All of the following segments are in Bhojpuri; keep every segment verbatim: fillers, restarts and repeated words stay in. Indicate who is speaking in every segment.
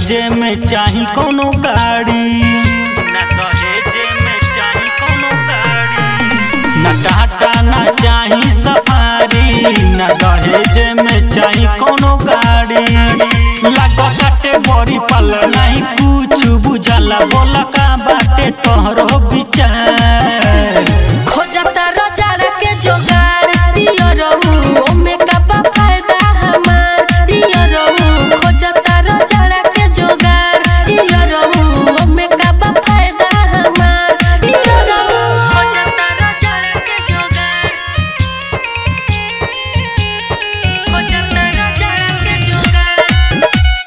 Speaker 1: दहेजे में चाही कोनो गाड़ी, ना दहेजे में चाही कोनो गाड़ी, ना टाटा ना चाही सफारी, ना दहेजे में चाही कोनो गाड़ी। लागो काटे बड़ी पल नहीं कुछ बुझला, बोला का बाटे तोहरो विचार।
Speaker 2: खोजता रजाड़ा के जोगाड़ दियो रहू, ओमे का बा फायदा हमार दियो रहू। खोजता रजाड़ा के जोगाड़ दियो रहू, ओमे का बा फायदा हमार दियो रहू। खोजता रजाड़ा के जोगाड़, खोजता रजाड़ा के जोगाड़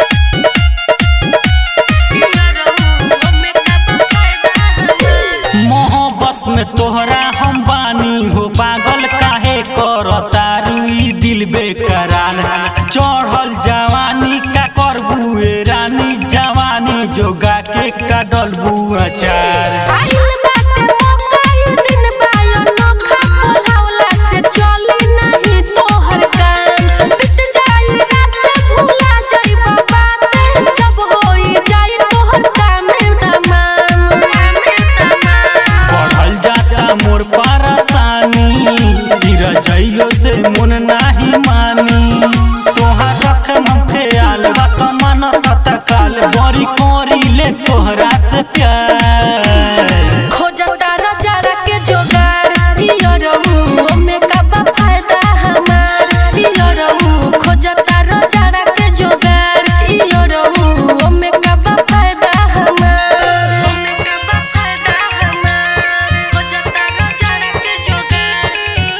Speaker 2: दियो रहू, ओमे का बा फायदा हमार।
Speaker 1: मोहब्बत में तोहरा हम बानी हो, पागल काहे करता रुई दिल बेकरार। चढ़ल जवानी का करबू ए रानी, जवानी जोगा के का डलबू अचार।
Speaker 2: आइल बाटे मौका ई दिन बायो नोखा, बोलावला से चली नहीं तोहर काम। बीत जाई रात भूला जाइबा बात, जब होई जाई तोहर काम तमाम तमाम।
Speaker 1: बढ़ल जाता मोर परेशानी, गिर जाइयो से मन नाही मानी। तोहार रखम हम ख्याल, बात मन तत्काल, बड़ी कोरी ले तोहरा से प्यार।
Speaker 2: खोजता रजाड़ा के जोगाड़ दियो रहू, ओमे का बा फायदा हमार दियो रहू। खोजता रजाड़ा के जोगाड़ दियो रहू, ओमे का बा फायदा हमार, ओमे का बा फायदा हमार। खोजता रजाड़ा के जोगाड़,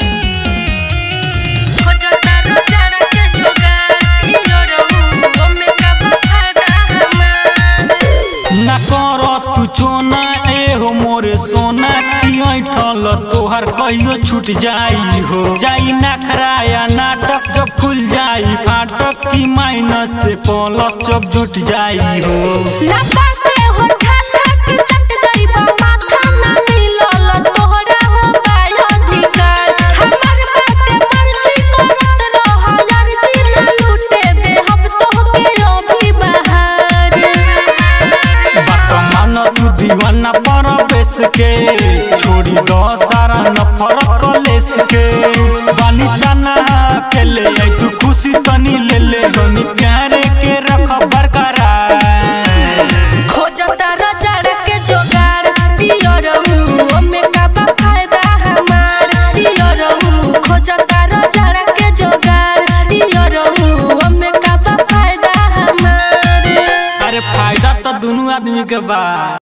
Speaker 2: खोजता रजाड़ा के जोगाड़ दियो रहू, ओमे का बा फायदा हमार।
Speaker 1: ना करो तू चोना ए हो मोरे सोना, की ऐठल तोहर कहियो छूट जाई हो। जाई ना खराया नाटक जब खुल जाई फाटक, की माइनस से प्लस जब जुट जाई हो।
Speaker 2: ना बाटे हो ठाठा की चट जाइबा माथा, ना मिलल तोहरा हो बाय अधिकार। हमर बाटे मर्जी करत रह अर्जी, ना लूटे दे हम तोहके अभी बहार।
Speaker 1: बात मान तू दीवाना परवेश के, छोड़ी दो सारा नफरत कलेस के। बानी तना के ले आई तू खुशी तनी ले ले, होनी प्यारे के रख बरकरार।
Speaker 2: खोजता रजाड़ा के जोगाड़ दियो रहू, ओमे का बा फायदा हमार दियो रहू। खोजता रजाड़ा के जोगाड़ दियो रहू, ओमे का बा फायदा हमार।
Speaker 1: अरे फायदा तो दोनों आदमी के बा।